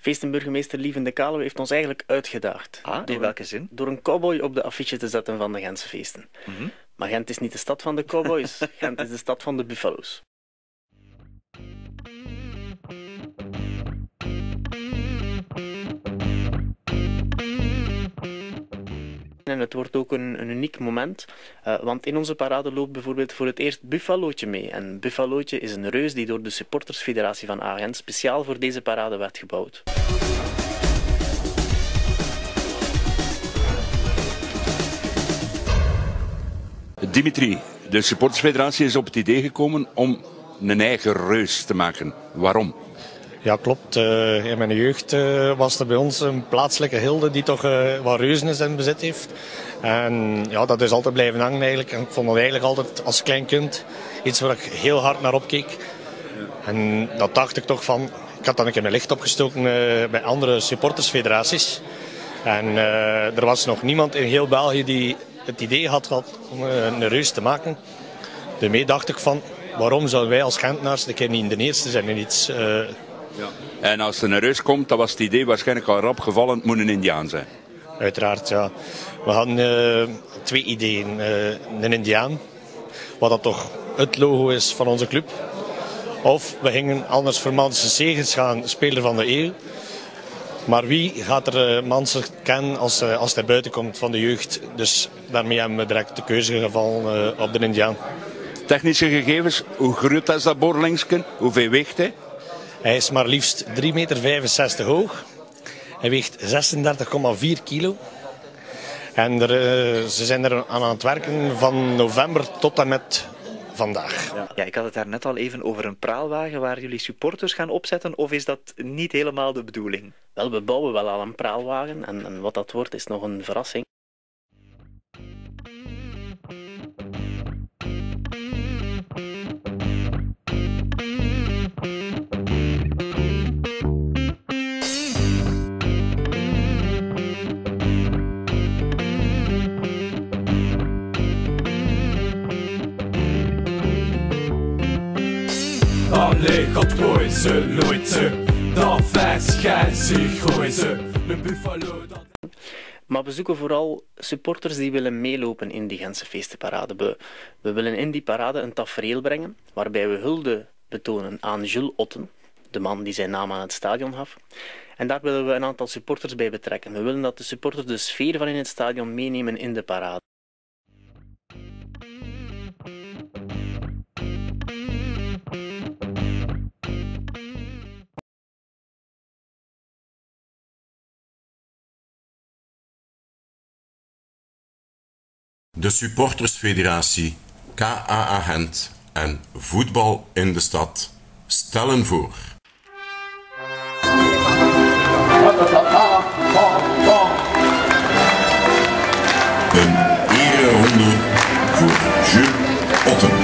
Feestenburgemeester Lieven de Kaluwe heeft ons eigenlijk uitgedaagd. In welke zin? Door een cowboy op de affiche te zetten van de Gentse feesten. Maar Gent is niet de stad van de cowboys, Gent is de stad van de buffalo's. En het wordt ook een uniek moment, want in onze parade loopt bijvoorbeeld voor het eerst Buffalootje mee. En Buffalootje is een reus die door de supportersfederatie van Agent speciaal voor deze parade werd gebouwd. Dimitri, de supportersfederatie is op het idee gekomen om een eigen reus te maken. Waarom? Ja, klopt. In mijn jeugd was er bij ons een plaatselijke gilde die toch wat reuzen in zijn bezit heeft. En ja, dat is altijd blijven hangen eigenlijk. En ik vond dat eigenlijk altijd als klein kind iets waar ik heel hard naar opkeek. En dat dacht ik toch van... Ik had dan een keer mijn licht opgestoken bij andere supportersfederaties. En er was nog niemand in heel België die het idee had om een reus te maken. Daarmee dacht ik van... Waarom zouden wij als Gentenaars een keer niet de eerste zijn in iets... Ja. En als er een reus komt, dan was het idee waarschijnlijk al rap gevallen, het moet een Indiaan zijn. Uiteraard, ja. We hadden twee ideeën. Een Indiaan, wat dat toch het logo is van onze club. Of we gingen anders voor Manse Segers gaan, speler van de eeuw. Maar wie gaat er Manse kennen als hij buiten komt van de jeugd? Dus daarmee hebben we direct de keuze gevallen op de Indiaan. Technische gegevens, hoe groot is dat Borlingsken? Hoeveel weegt hij? Hij is maar liefst 3,65 meter hoog. Hij weegt 36,4 kilo. En ze zijn er aan het werken van november tot en met vandaag. Ja, ik had het daar net al even over een praalwagen waar jullie supporters gaan opzetten. Of is dat niet helemaal de bedoeling? Wel, we bouwen wel al een praalwagen en wat dat wordt is nog een verrassing. Allee, gaat gooien ze, looit ze, dan verschijnt zich gooien ze, de buffalo dan... Maar we zoeken vooral supporters die willen meelopen in die Gentse feestenparade. We willen in die parade een tafereel brengen, waarbij we hulde betonen aan Jules Otten, de man die zijn naam aan het stadion gaf. En daar willen we een aantal supporters bij betrekken. We willen dat de supporters de sfeer van in het stadion meenemen in de parade. De supportersfederatie, KAA Gent en Voetbal in de Stad stellen voor. Een ereronde voor Jules Otten.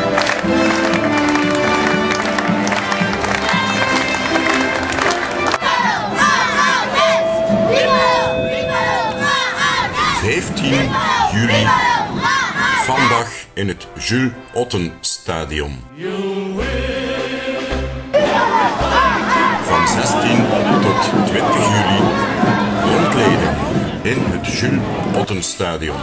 Juli, vandaag in het Jules Otten Stadion. Van 16 tot 20 juli rondleden in het Jules Otten Stadion.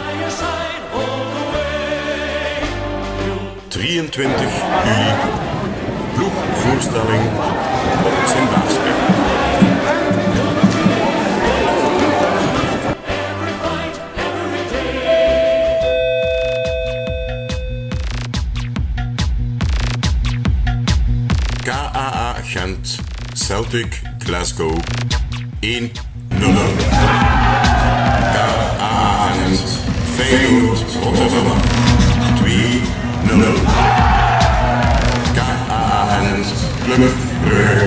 23 juli ploegvoorstelling op het Sint-Baarsberg. KAA Gent, Celtic Glasgow 1-0. KAA Gent, Feyenoord Rotterdam 2-0. KAA Gent, Club Brugge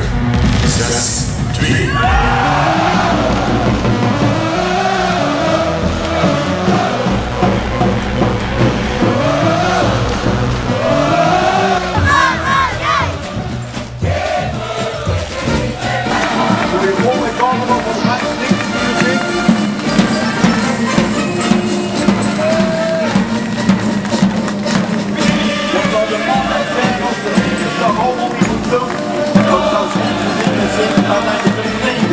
6-2. Dat zou ze niet zitten, alleen de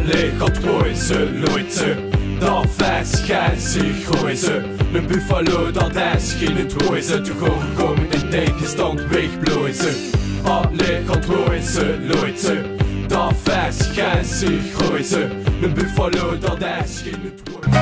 Allee, gaat gooien ze, nooit ze. Dat vers gaat zich gooien ze. Een buffalo dat is geen gooien ze. Te gewoon gekomen in tegenstand wegbloeien ze. Allee, gaat gooien ze, nooit ze. Dat vers gaat zich gooien ze. Een buffalo dat is geen gooien ze.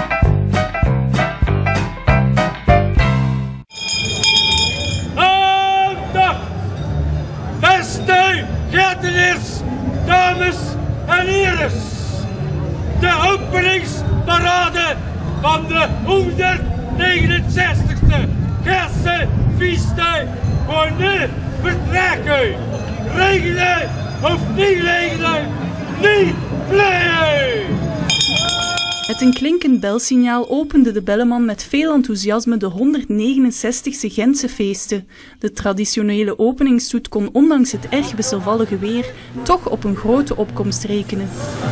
Beste Geerteniers, dames en heren, de openingsparade van de 169e Gentse feestdag voor nu vertrekken. Regelen of niet regelen, niet play! Met een klinkend belsignaal opende de belleman met veel enthousiasme de 169e Gentse feesten. De traditionele openingsstoet kon ondanks het erg wisselvallige weer toch op een grote opkomst rekenen.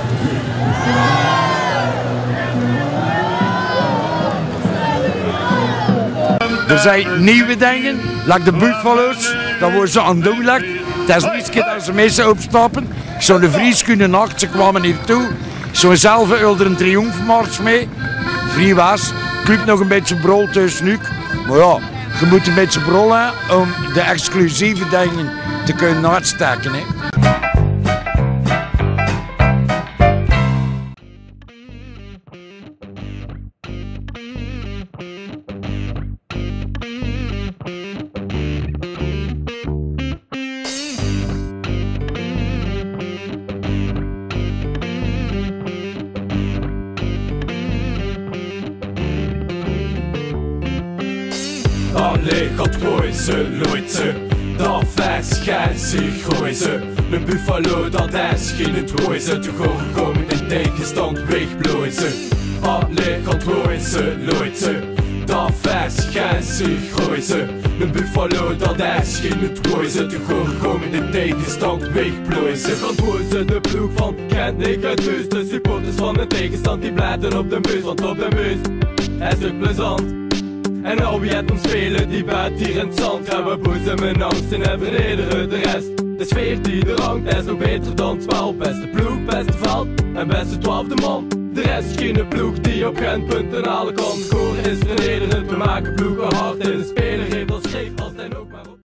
Er zijn nieuwe dingen, like de buffalo's, dat worden ze aan het doen. Het is niet dat ze meestal opstappen. Ik zou de Vries kunnen nacht, ze kwamen hier toe. Ik zou zelf er een triomfmars mee. Vrij was, club nog een beetje brol tussen nu. Maar ja, je moet een beetje brollen om de exclusieve dingen te kunnen uitsteken. Hè. Allee, gaat gooien ze, nooit ze. Dat vers gaat zich gooien ze. Een buffalo dat is geen gooien ze. Te gewoon gekomen in tegenstand wegbloeien ze. Allee, gaat gooien ze, nooit ze. Dat vers gaat zich gooien ze. Een buffalo dat is geen gooien ze. Te gewoon gekomen in tegenstand wegbloeien ze. Gaat gooien ze, de ploeg van Gent, ik uit huis. De supporters van de tegenstand die blijven op de bus. Want op de bus is het plezant. En al wie het ons spelen, die buiten hier in het zand. Gaan we boezemen angsten en vernederen de rest. De sfeer die er hangt is nog beter dan het spel. Beste ploeg, beste veld en beste 12e man. De rest geen ploeg die op Gent punten halen kan. Scoren is vernederend, we maken ploegen hard in de speel.